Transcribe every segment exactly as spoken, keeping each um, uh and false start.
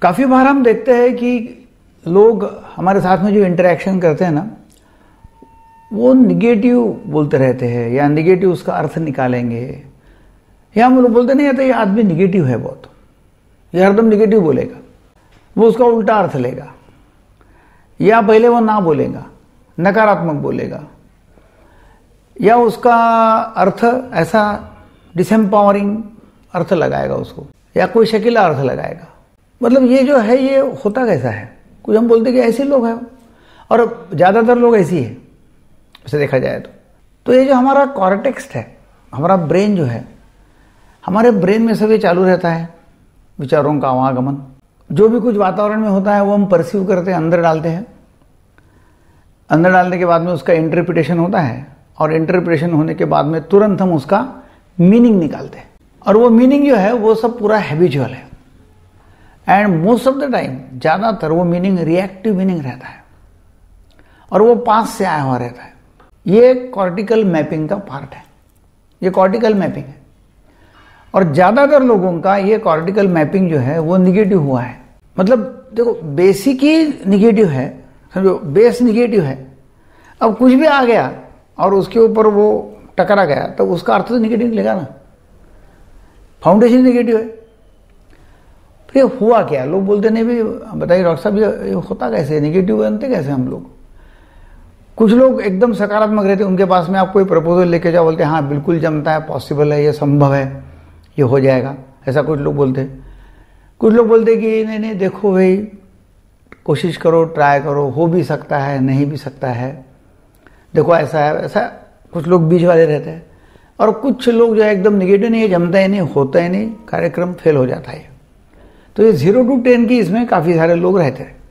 काफ़ी बार हम देखते हैं कि लोग हमारे साथ में जो इंटरेक्शन करते हैं ना, वो निगेटिव बोलते रहते हैं या निगेटिव उसका अर्थ निकालेंगे, या हम लोग बोलते नहीं है तो ये आदमी निगेटिव है बहुत, ये हरदम निगेटिव बोलेगा, वो उसका उल्टा अर्थ लेगा, या पहले वो ना बोलेगा, नकारात्मक बोलेगा, या उसका अर्थ ऐसा डिसएम्पावरिंग अर्थ लगाएगा उसको, या कोई शकीला अर्थ लगाएगा। मतलब ये जो है ये होता कैसा है? कुछ हम बोलते कि ऐसे लोग हैं, और ज़्यादातर लोग ऐसी है उसे देखा जाए तो। तो ये जो हमारा कॉर्टेक्स है, हमारा ब्रेन जो है, हमारे ब्रेन में सब ये चालू रहता है, विचारों का आवागमन। जो भी कुछ वातावरण में होता है वो हम परसीव करते हैं, अंदर डालते हैं। अंदर डालने के बाद में उसका इंटरप्रिटेशन होता है, और इंटरप्रिटेशन होने के बाद में तुरंत हम उसका मीनिंग निकालते हैं, और वो मीनिंग जो है वो सब पूरा हैबिचुअल है। And most of the time, ज़्यादातर वो मीनिंग रिएक्टिव मीनिंग रहता है, और वो पास से आया हुआ रहता है। ये कॉर्टिकल मैपिंग का पार्ट है, ये कॉर्टिकल मैपिंग है। और ज़्यादातर लोगों का ये कॉर्टिकल मैपिंग जो है वो निगेटिव हुआ है। मतलब देखो, बेसिक ही निगेटिव है, समझो, बेस निगेटिव है। अब कुछ भी आ गया और उसके ऊपर वो टकरा गया तो उसका अर्थ तो निगेटिव निकलेगा ना, फाउंडेशन निगेटिव है। फिर हुआ क्या? लोग बोलते नहीं भी, बताइए डॉक्टर साहब ये होता कैसे, निगेटिव बनते कैसे हम लोग? कुछ लोग एकदम सकारात्मक रहते हैं, उनके पास में आप कोई प्रपोजल लेके जाओ, बोलते हैं हाँ बिल्कुल जमता है, पॉसिबल है, ये संभव है, ये हो जाएगा, ऐसा कुछ लोग बोलते हैं। कुछ लोग बोलते हैं कि नहीं नहीं देखो भाई, कोशिश करो, ट्राई करो, हो भी सकता है, नहीं भी सकता है, देखो ऐसा है ऐसा। कुछ लोग बीच वाले रहते हैं, और कुछ लोग जो है एकदम निगेटिव, नहीं, जमता ही नहीं, होता ही नहीं, कार्यक्रम फेल हो जाता है। तो ये जीरो टू टेन की इसमें काफ़ी सारे लोग रहते हैं।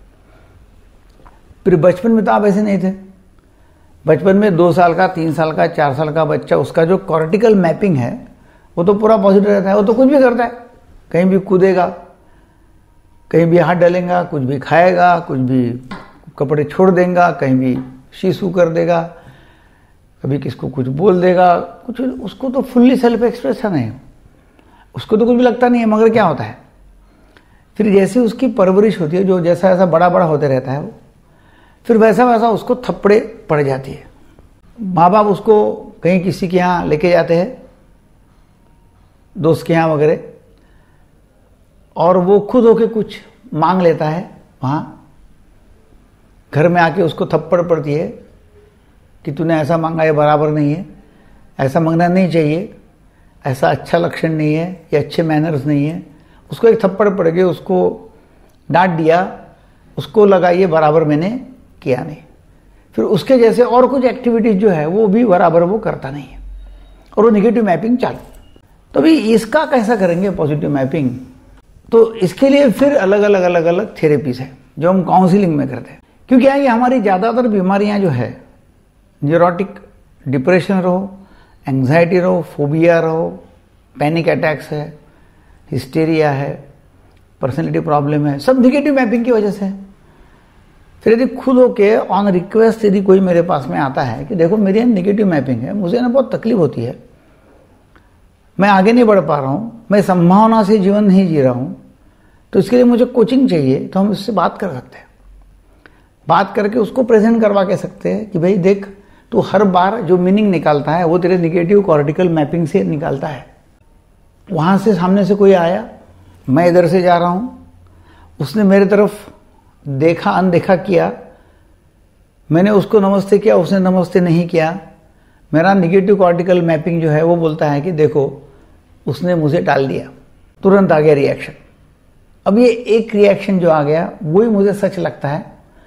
फिर बचपन में तो आप ऐसे नहीं थे। बचपन में दो साल का, तीन साल का, चार साल का बच्चा, उसका जो कॉर्टिकल मैपिंग है वो तो पूरा पॉजिटिव रहता है, वो तो कुछ भी करता है, कहीं भी कूदेगा, कहीं भी हाथ डालेगा, कुछ भी खाएगा, कुछ भी कपड़े छोड़ देगा, कहीं भी शीशु कर देगा, कभी किसको कुछ बोल देगा, कुछ, उसको तो फुल्ली सेल्फ एक्सप्रेशन है, उसको तो कुछ भी लगता नहीं है। मगर क्या होता है, फिर जैसे उसकी परवरिश होती है, जो जैसा जैसा बड़ा बड़ा होते रहता है वो, फिर वैसा वैसा उसको थप्पड़े पड़ जाती है। माँ बाप उसको कहीं किसी के यहाँ लेके जाते हैं, दोस्त के यहाँ वगैरह, और वो खुद होके कुछ मांग लेता है वहाँ, घर में आके उसको थप्पड़ पड़ती है कि तूने ऐसा मांगा, ये बराबर नहीं है, ऐसा मांगना नहीं चाहिए, ऐसा अच्छा लक्षण नहीं है, ये अच्छे मैनर्स नहीं है। उसको एक थप्पड़ पड़ गई, उसको डांट दिया, उसको लगा ये बराबर मैंने किया नहीं। फिर उसके जैसे और कुछ एक्टिविटीज जो है वो भी बराबर वो करता नहीं है, और वो निगेटिव मैपिंग चालू। तो भी इसका कैसा करेंगे पॉजिटिव मैपिंग? तो इसके लिए फिर अलग अलग अलग अलग थेरेपीज है जो हम काउंसलिंग में करते हैं। क्योंकि ये हमारी ज़्यादातर बीमारियां जो है, न्यूरोटिक डिप्रेशन रहो, एंग्जाइटी रहो, फोबिया रहो, पैनिक अटैक्स है, हिस्टेरिया है, पर्सनैलिटी प्रॉब्लम है, सब निगेटिव मैपिंग की वजह से है। फिर यदि खुद होके ऑन रिक्वेस्ट यदि कोई मेरे पास में आता है कि देखो मेरी निगेटिव मैपिंग है, मुझे ना बहुत तकलीफ होती है, मैं आगे नहीं बढ़ पा रहा हूँ, मैं संभावना से जीवन नहीं जी रहा हूँ, तो इसके लिए मुझे कोचिंग चाहिए, तो हम इससे बात कर सकते हैं। बात करके उसको प्रेजेंट करवा के सकते हैं कि भाई देख, तू हर बार जो मीनिंग निकालता है वो तेरे निगेटिव कॉर्टिकल मैपिंग से निकालता है। वहाँ से सामने से कोई आया, मैं इधर से जा रहा हूँ, उसने मेरे तरफ देखा, अनदेखा किया, मैंने उसको नमस्ते किया, उसने नमस्ते नहीं किया, मेरा निगेटिव कॉर्टिकल मैपिंग जो है वो बोलता है कि देखो उसने मुझे टाल दिया, तुरंत आ गया रिएक्शन। अब ये एक रिएक्शन जो आ गया वही मुझे सच लगता है,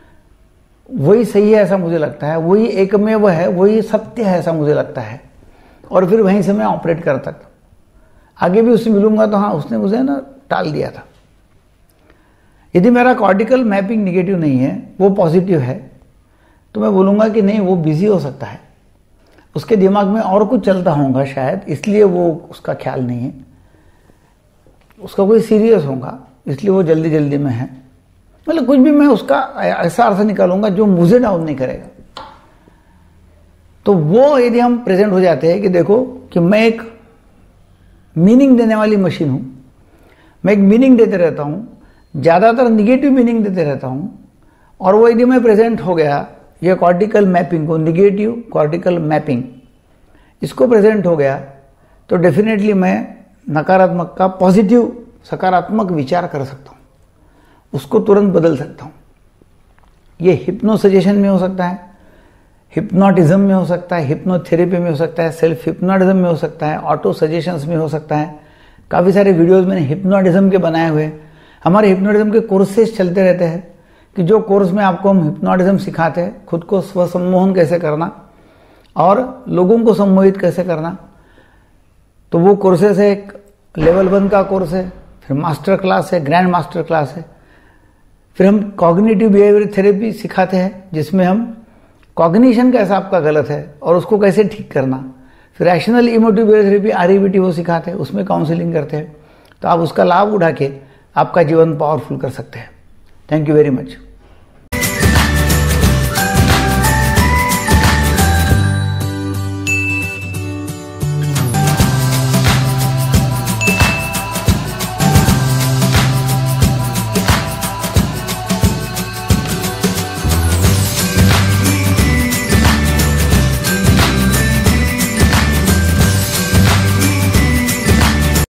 वही सही है ऐसा मुझे लगता है, वही एकमेव है, वही सत्य है ऐसा मुझे लगता है, और फिर वहीं से मैं ऑपरेट कर सकता। आगे भी उससे मिलूंगा तो हाँ उसने मुझे ना टाल दिया था। यदि मेरा कॉर्टिकल मैपिंग निगेटिव नहीं है, वो पॉजिटिव है, तो मैं बोलूँगा कि नहीं वो बिजी हो सकता है, उसके दिमाग में और कुछ चलता होगा शायद, इसलिए वो उसका ख्याल नहीं है, उसका कोई सीरियस होगा इसलिए वो जल्दी जल्दी में है। मतलब कुछ भी मैं उसका ऐसा अर्थ निकालूंगा जो मुझे डाउन नहीं करेगा। तो वो यदि हम प्रेजेंट हो जाते हैं कि देखो कि मैं एक मीनिंग देने वाली मशीन हूँ, मैं एक मीनिंग देते रहता हूँ, ज़्यादातर निगेटिव मीनिंग देते रहता हूँ, और वो यदि मैं प्रेजेंट हो गया, ये कॉर्टिकल मैपिंग को, निगेटिव कॉर्टिकल मैपिंग, इसको प्रेजेंट हो गया तो डेफिनेटली मैं नकारात्मक का पॉजिटिव सकारात्मक विचार कर सकता हूँ, उसको तुरंत बदल सकता हूँ। ये हिप्नो सजेशन में हो सकता है, हिप्नोटिज्म में हो सकता है, हिप्नोथेरेपी में हो सकता है, सेल्फ हिप्नोटिज्म में हो सकता है, ऑटो सजेशंस में हो सकता है। काफ़ी सारे वीडियोस मैंने हिप्नोटिज्म के बनाए हुए। हमारे हिप्नोटिज्म के कोर्सेज चलते रहते हैं कि जो कोर्स में आपको हम हिप्नोटिज्म सिखाते हैं, खुद को स्वसम्मोहन कैसे करना और लोगों को सम्मोहित कैसे करना। तो वो कोर्सेज है, एक लेवल वन का कोर्स है, फिर मास्टर क्लास है, ग्रैंड मास्टर क्लास है, फिर हम कॉग्निटिव बिहेवियर थेरेपी सिखाते हैं जिसमें हम कॉग्निशन कैसा आपका गलत है और उसको कैसे ठीक करना, फिर rational emotive behaviour therapy R E B T वो सिखाते हैं, उसमें काउंसलिंग करते हैं। तो आप उसका लाभ उठा के आपका जीवन पावरफुल कर सकते हैं। Thank you very much.